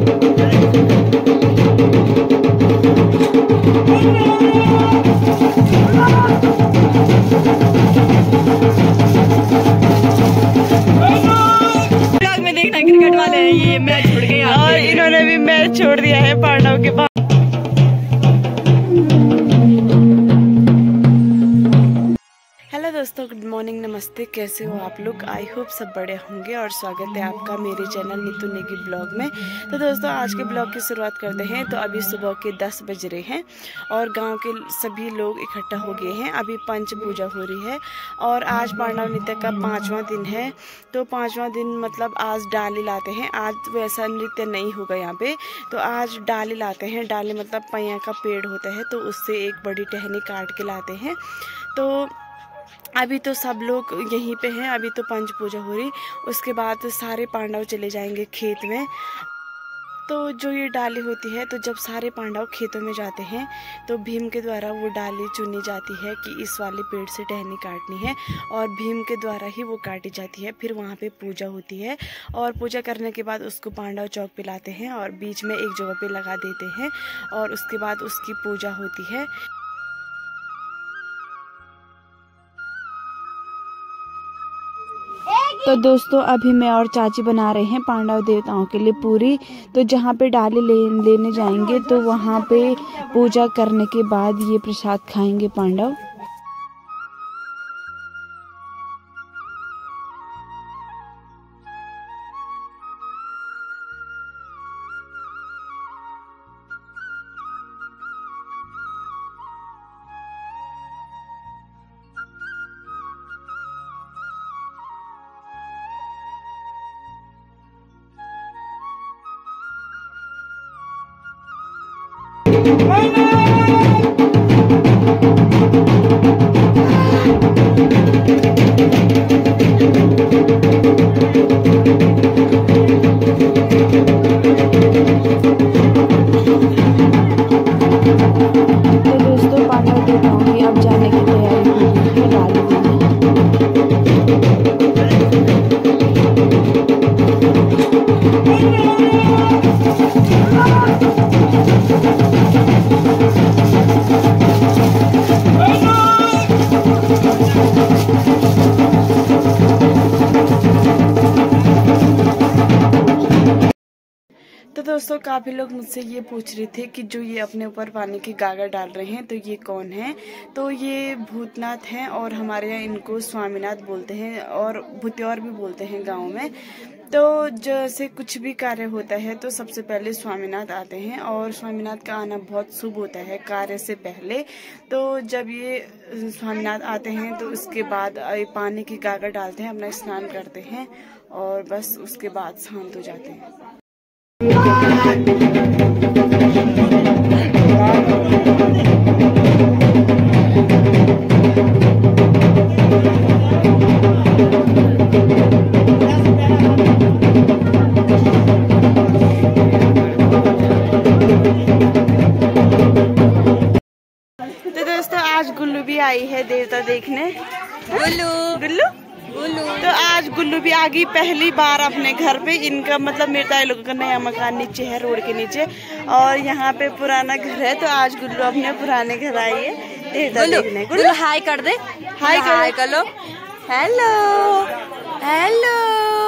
Cricket वाले हैं, ये मैच छोड़ गए और इन्होंने भी मैच छोड़ दिया है पांडव के बाद। हेलो दोस्तों, गुड मॉर्निंग, नमस्ते, कैसे हो आप लोग? आई होप सब बड़े होंगे और स्वागत है आपका मेरे चैनल नीतू नेगी ब्लॉग में। तो दोस्तों आज के ब्लॉग की शुरुआत करते हैं। तो अभी सुबह के 10 बज रहे हैं और गांव के सभी लोग इकट्ठा हो गए हैं। अभी पंच पूजा हो रही है और आज पांडव नृत्य का 5वां दिन है। तो 5वां दिन मतलब आज डाली लाते हैं। आज वैसा नृत्य नहीं होगा यहाँ पे, तो आज डाली लाते हैं। डाली मतलब पैया का पेड़ होता है, तो उससे एक बड़ी टहनी काट के लाते हैं। तो अभी तो सब लोग यहीं पे हैं, अभी तो पंच पूजा हो रही, उसके बाद सारे पांडव चले जाएंगे खेत में। तो जो ये डाली होती है, तो जब सारे पांडव खेतों में जाते हैं तो भीम के द्वारा वो डाली चुनी जाती है कि इस वाले पेड़ से टहनी काटनी है और भीम के द्वारा ही वो काटी जाती है। फिर वहाँ पे पूजा होती है और पूजा करने के बाद उसको पांडव चौक पे लाते हैं और बीच में एक जगह पे लगा देते हैं और उसके बाद उसकी पूजा होती है। तो दोस्तों अभी मैं और चाची बना रहे हैं पांडव देवताओं के लिए पूरी। तो जहाँ पे डाली लेने जाएंगे तो वहाँ पे पूजा करने के बाद ये प्रसाद खाएंगे पांडव। तो दोस्तों काफी लोग मुझसे ये पूछ रहे थे कि जो ये अपने ऊपर पानी की गागर डाल रहे हैं तो ये कौन है? तो ये भूतनाथ हैं और हमारे यहाँ इनको स्वामीनाथ बोलते हैं और भूत्योर भी बोलते हैं गांव में। तो जैसे कुछ भी कार्य होता है तो सबसे पहले स्वामीनाथ आते हैं और स्वामीनाथ का आना बहुत शुभ होता है कार्य से पहले। तो जब ये स्वामीनाथ आते हैं तो उसके बाद पानी की गागर डालते हैं, अपना स्नान करते हैं और बस उसके बाद शांत हो जाते हैं। तो दोस्तों आज गुल्लू भी आई है देवता देखने। गुल्लू गुल्लू तो आज गुल्लू भी आ गई पहली बार अपने घर पे। इनका मतलब मेरे लोगों का नया मकान नीचे है, रोड के नीचे, और यहाँ पे पुराना घर है। तो आज गुल्लू अपने पुराने घर आई है देवता देखने। गुल्लू हाय कर दे, हाय कर लो, hello hello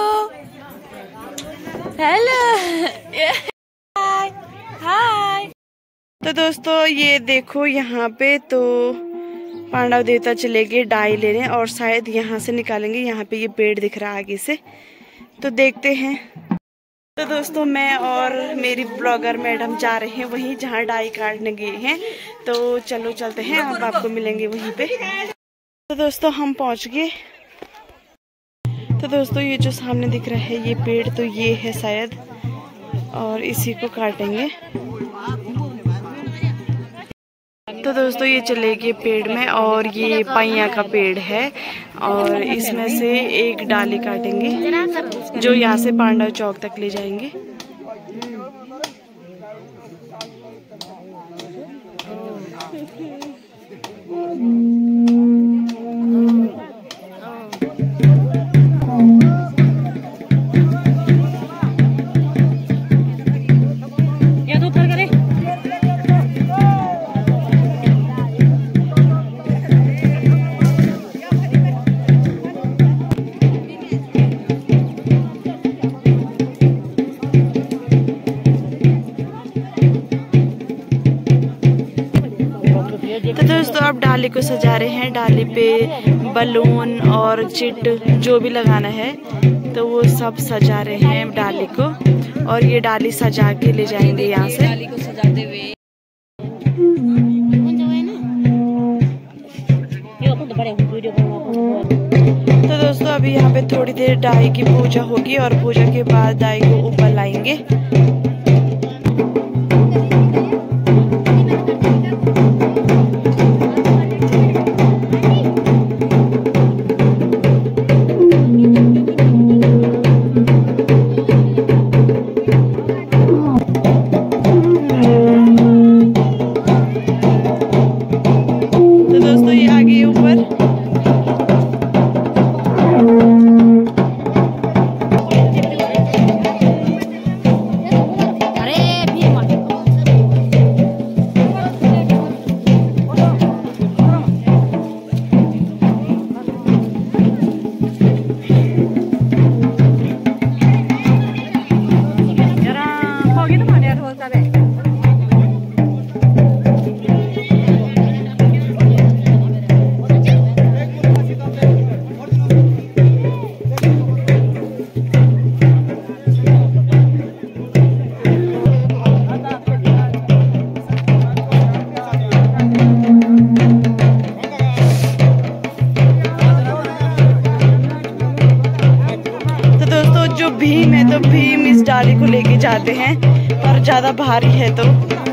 hello hi hi. तो दोस्तों ये देखो यहाँ पे तो पांडव देवता चले गए डाई लेने और शायद यहाँ से निकालेंगे। यहाँ पे ये पेड़ दिख रहा है आगे से, तो देखते हैं। तो दोस्तों मैं और मेरी ब्लॉगर मैडम जा रहे हैं वहीं जहाँ डाई काटने गए हैं। तो चलो चलते हैं, अब आपको मिलेंगे वहीं पे। तो दोस्तों हम पहुँच गए। तो दोस्तों ये जो सामने दिख रहा है ये पेड़, तो ये है शायद, और इसी को काटेंगे। तो दोस्तों ये चले गए पेड़ में और ये पैया का पेड़ है और इसमें से एक डाली काटेंगे जो यहाँ से पांडव चौक तक ले जाएंगे। डाली को सजा रहे हैं। डाली पे बलून और चिट जो भी लगाना है तो वो सब सजा रहे हैं डाली को। और ये डाली सजा के ले जाएंगे यहाँ से। डाली को सजाते हुए तो दोस्तों अभी यहाँ पे थोड़ी देर डाई की पूजा होगी और पूजा के बाद डाई को ऊपर लाएंगे। तो दोस्तों ये आ गई ऊपर। भीम है तो भीम इस डाली को लेके जाते हैं और ज्यादा भारी है तो।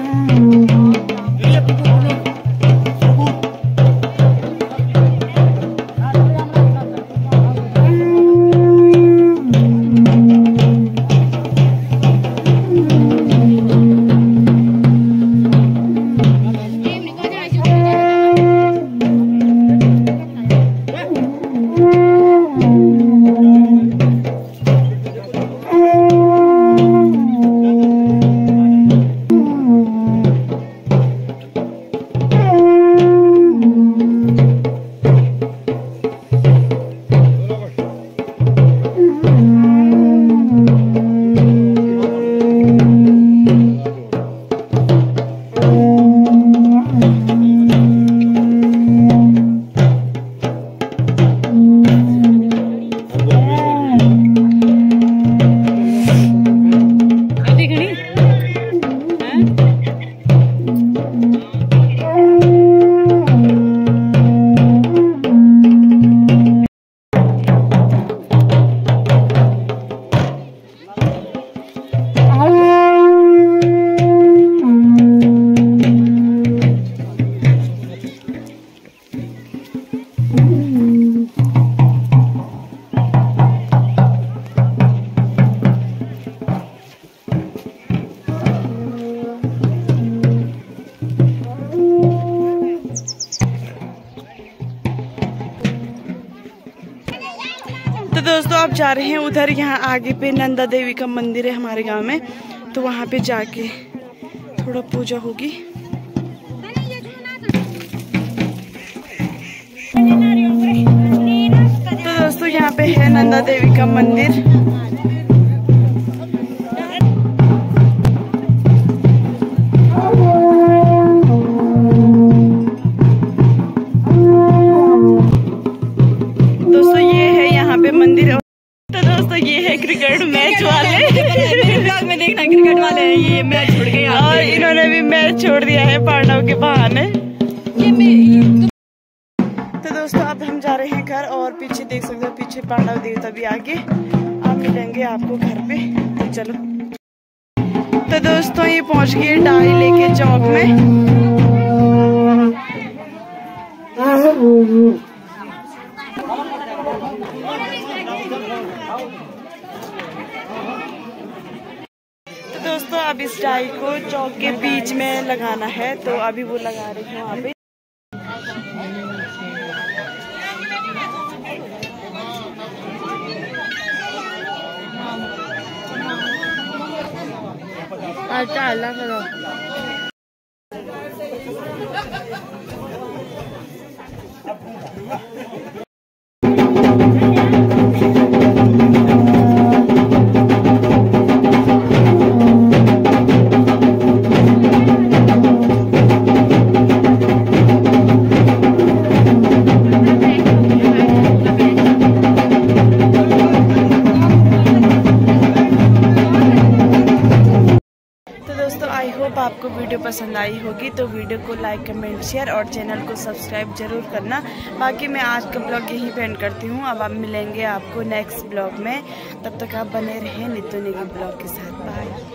तो दोस्तों आप जा रहे हैं उधर, यहाँ आगे पे नंदा देवी का मंदिर है हमारे गांव में, तो वहाँ पे जाके थोड़ा पूजा होगी। तो दोस्तों यहाँ पे है नंदा देवी का मंदिर। मंदिर। तो दोस्तों ये है क्रिकेट मैच वाले ब्लॉग में देखना, क्रिकेट वाले हैं, ये मैच छोड़ गए और इन्होंने भी मैच छोड़ दिया है पांडव के बहाने। तो दोस्तों अब हम जा रहे हैं घर और पीछे देख सकते हो, पीछे पांडव देवता भी आगे, आप मिलेंगे आपको घर पे। तो चलो, तो दोस्तों ये पहुंच गए डाई लेके चौक में। तो दोस्तों अब इस डाई को चौक के बीच में लगाना है, तो अभी वो लगा रही है वहाँ पे। अच्छा अल्लाह करो। आपको वीडियो पसंद आई होगी तो वीडियो को लाइक कमेंट शेयर और चैनल को सब्सक्राइब जरूर करना। बाकी मैं आज का ब्लॉग यहीं पे एंड करती हूँ। अब आप मिलेंगे आपको नेक्स्ट ब्लॉग में, तब तक आप बने रहें नीतू नेगी ब्लॉग के साथ। बाय।